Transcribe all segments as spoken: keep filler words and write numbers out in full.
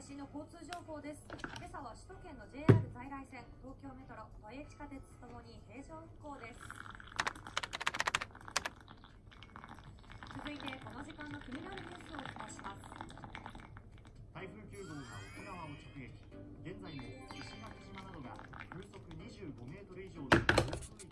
新の交通情報です。今朝は首都圏の ジェイアール 在来線、東京メトロ、都営地下鉄ともに平常運行です。続いてこの時間の気になるニュースをお伝えします。 台風きゅうごうが沖縄を直撃。現在も石垣島などが風速にじゅうごメートル以上の暴風域。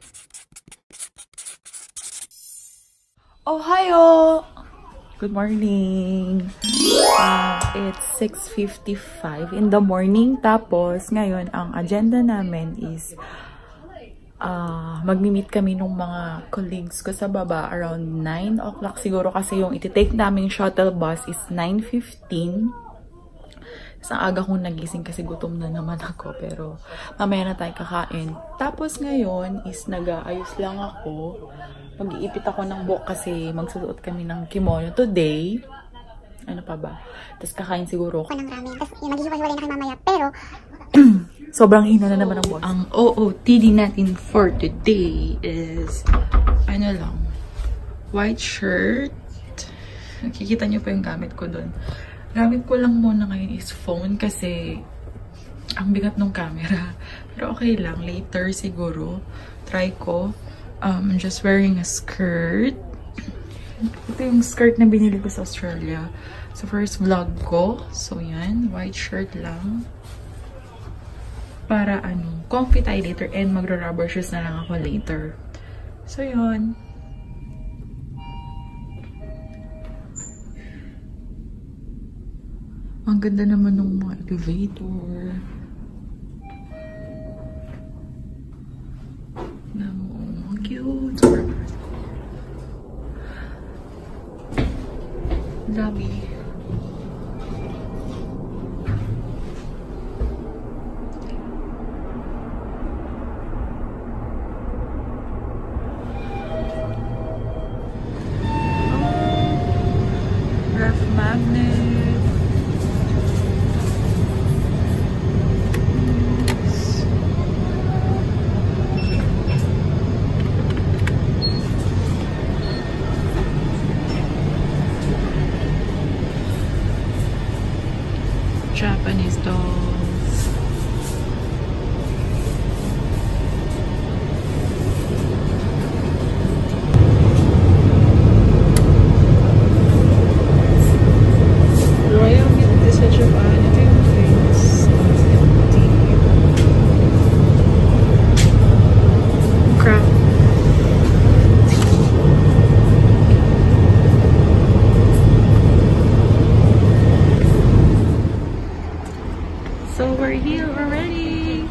Ohayo! Good morning! Uh, it's six fifty-five in the morning. Tapos, ngayon, ang agenda namin is uh, magmi-meet kami ng mga colleagues ko sa baba around nine o'clock siguro kasi yung iti-take naming shuttle bus is nine fifteen. Isang aga kong nagising kasi gutom na naman ako, pero mamaya na tayo kakain. Tapos ngayon is nag-aayos lang ako. Mag-iipit ako ng buhok kasi magsusuot kami ng kimono today. Ano pa ba? Tapos kakain siguro ako. Ng ramen. Tapos maghihiwa-hiwalay na kayo mamaya. Pero sobrang hina na naman ang buhok. Ang O O T D natin for today is ano lang, white shirt. Nakikita niyo pa yung gamit ko doon. Gamit ko lang muna ngayon is phone kasi ang bigat ng camera. Pero okay lang. Later siguro. Try ko. Um, I'm just wearing a skirt. Ito yung skirt na binili ko sa Australia. So, first vlog ko. So, yan. White shirt lang. Para, ano, comfy tayo later. And magra-rubber shoes na lang ako later. So, yun. Ang ganda naman ng mga elevator. Ang cute. Dami. Ref magnet. Japanese dolls. Royal Mint sa Japan. Ito yung famous tea. Craft. So we're here already.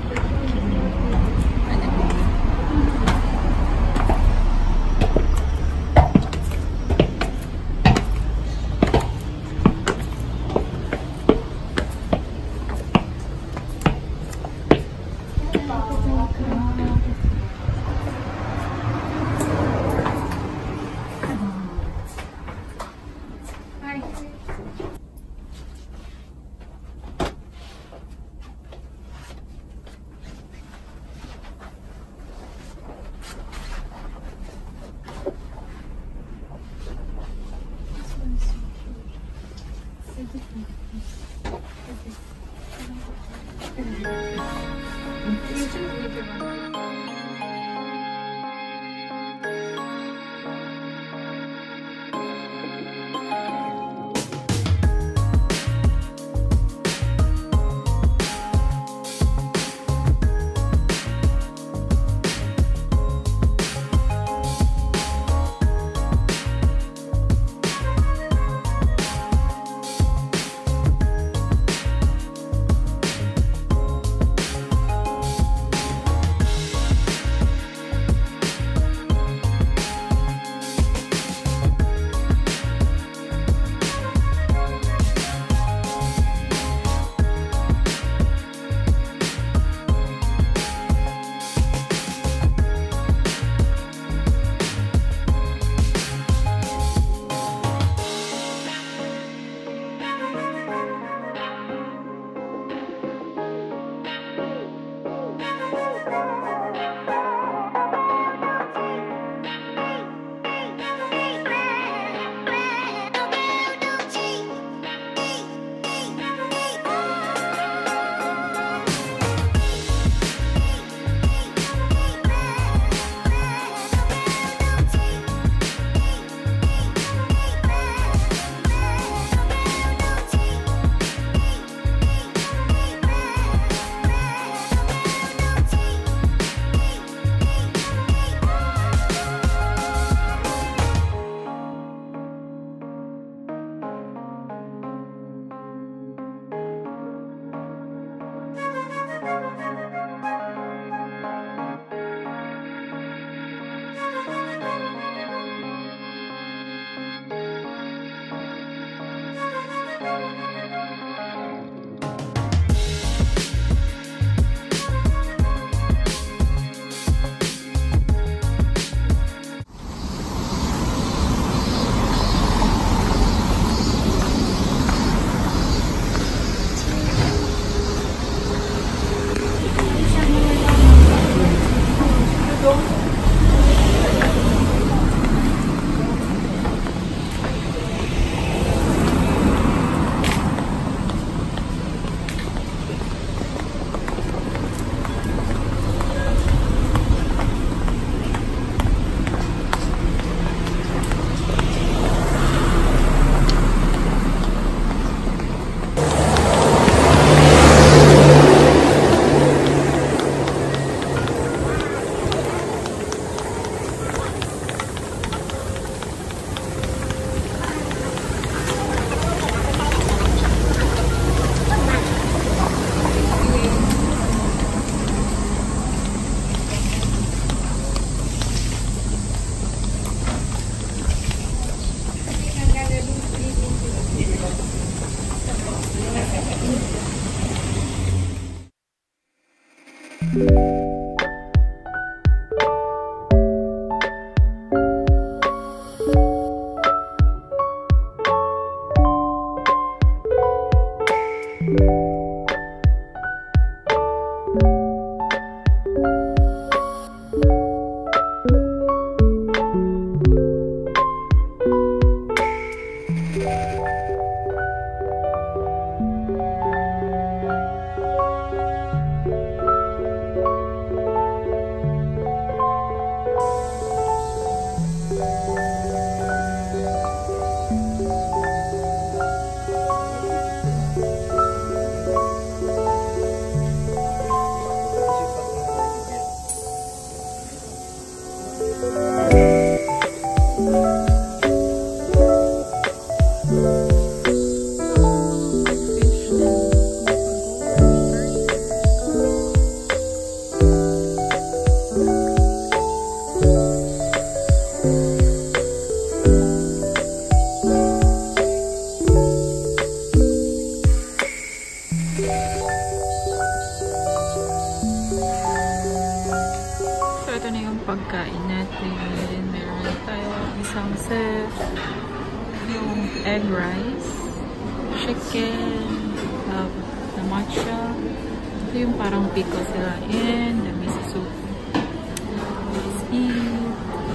So, ito na yung pagkain natin. Meron tayo isang set, yung egg rice, chicken, uh, na matcha. Ito yung parang pickle sila, and the miso soup. Let's eat.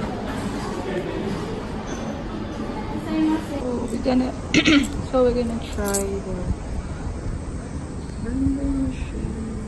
So, we're gonna, so we're gonna try the burger shake.